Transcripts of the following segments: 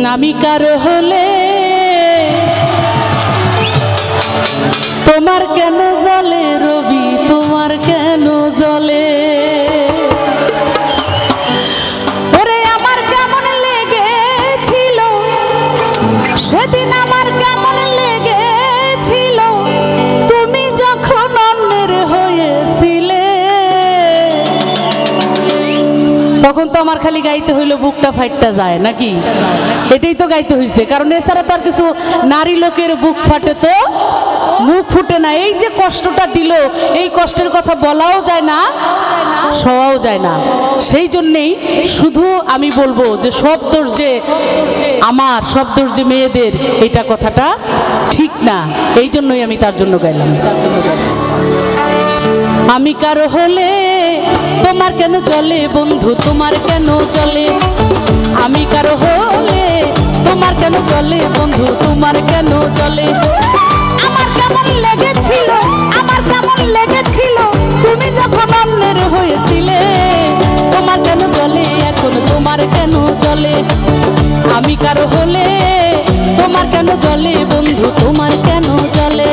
আমি কারো হলে তোমার কেন জ্বলে রবি, তোমার কেন জ্বলে? ওরে আমার কেমন লেগেছিল সেদিন, আমার কেমন লেগেছিল তুমি যখন অন্যের হয়েছিলে। তখন তো আমার খালি গাইতে হইলো বুকটা ফাইটটা যায় নাকি, এটাই তো গাইতে হইছে, কারণ এছাড়া তো আর কিছু, নারী লোকের বুক ফাটে তো মুখ ফুটে না। এই যে কষ্টটা দিল, এই কষ্টের কথা বলাও যায় না, শোয়াও যায় না। সেই জন্যেই শুধু আমি বলবো যে সব দোষ যে আমার, সব দোষ যে মেয়েদের, এটা কথাটা ঠিক না। এই জন্যই আমি তার জন্য গাইলাম। আমি কারো হলে তোমার কেন চলে বন্ধু, তোমার কেন চলে? আমি কারো হলে তোমার কেন চলে বন্ধু, তোমার কেন চলে? আমার কেমন লেগেছিল, আমার কেমন লেগেছিল তুমি যখন অন্যের হয়েছিলে। তোমার কেন চলে এখন, তোমার কেন চলে? আমি কারো হলে তোমার কেন চলে বন্ধু, তোমার কেন চলে?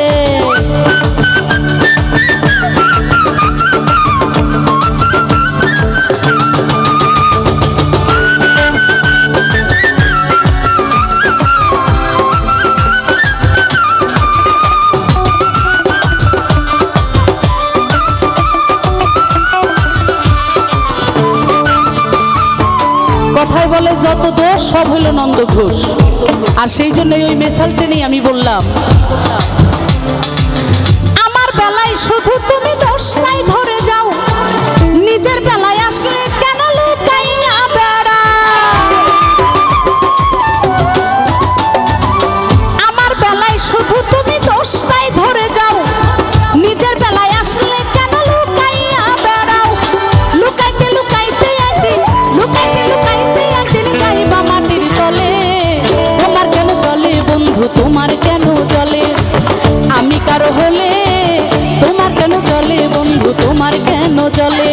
কথায় বলে যত দোষ সব হলো নন্দ ঘোষ। আর সেই জন্যই ওই মেসালটা নিয়ে আমি বললাম, আমার বেলায় শুধু তুমি দোষ নাই ধরে যাও, নিজের বেলায় আসলে কেন লুকাইয়া বেড়া? আমার বেলায় শুধু তুমি দোষ নাই ধরে যাও, নিজের বেলায় আসলে কেন লুকাইয়া বেড়াও? লুকাইতে লুকাইতে একদিন, লুকাইতে লুকাইতে একদিন যাইবা মাটির তলে। তোমার কেন চলে বন্ধু, তোমার কেন চলে? আমি কারো হলে তোমার কেন চলে বন্ধু, তোমার কেন চলে?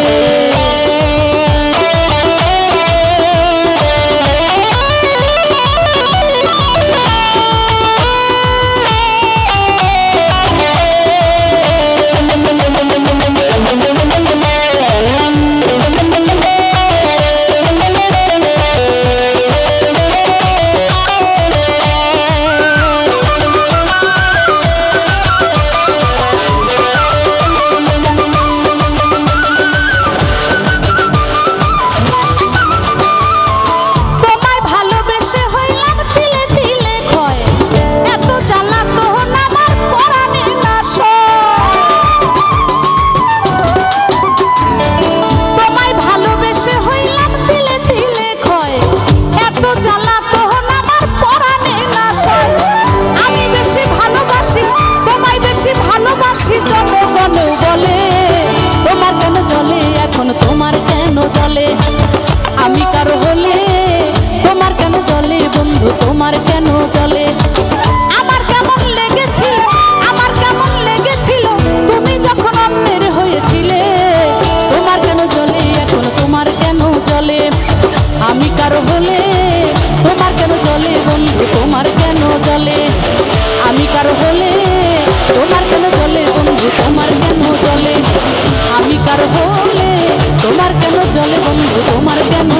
তোমার কেন চলে? আমি কারো হলে তোমার কেন চলে বন্ধু, তোমার কেন চলে? আমার কেমন লেগেছিল, আমার কেমন লেগেছিল তুমি যখন অন্যের হয়েছিলে। তোমার কেন চলে এখন, তোমার কেন চলে? আমি কারো হলে তোমার কেন চলে বন্ধু, তোমার কেন চলে? আমি কারো হলে তোমার কেন চলে বন্ধু, তোমার কেন চলে? আমি কারো হলে তোমার কেন চলে বন্ধু, তোমার কেন